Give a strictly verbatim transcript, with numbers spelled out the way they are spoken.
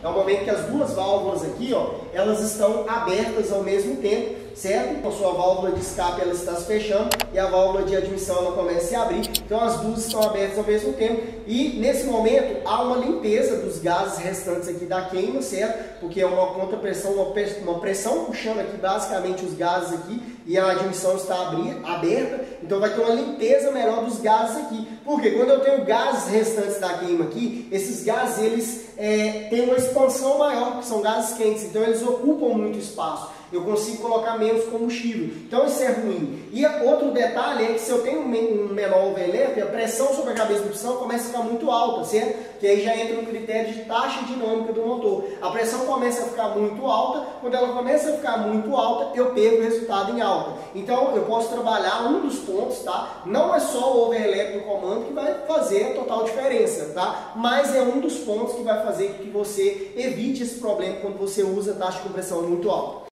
É o momento que as duas válvulas aqui, ó, elas estão abertas ao mesmo tempo, certo? Então, a sua válvula de escape ela está se fechando e a válvula de admissão ela começa a se abrir. Então, as duas estão abertas ao mesmo tempo. E, nesse momento, há uma limpeza dos gases restantes aqui da queima, certo? Porque é uma contrapressão, uma pressão puxando aqui basicamente os gases aqui e a admissão está abrir, aberta. Então, vai ter uma limpeza melhor dos gases aqui. Porque quando eu tenho gases restantes da queima aqui, esses gases, eles é, têm uma expansão maior, porque são gases quentes. Então, eles ocupam muito espaço. Eu consigo colocar menos combustível. Então isso é ruim. E outro detalhe é que se eu tenho um menor overlap, a pressão sobre a cabeça do pistão começa a ficar muito alta, certo? Que aí já entra no critério de taxa dinâmica do motor. A pressão começa a ficar muito alta. Quando ela começa a ficar muito alta, eu perco o resultado em alta. Então eu posso trabalhar um dos pontos, tá? Não é só o overlap do comando que vai fazer a total diferença, tá? Mas é um dos pontos que vai fazer com que você evite esse problema quando você usa a taxa de compressão muito alta.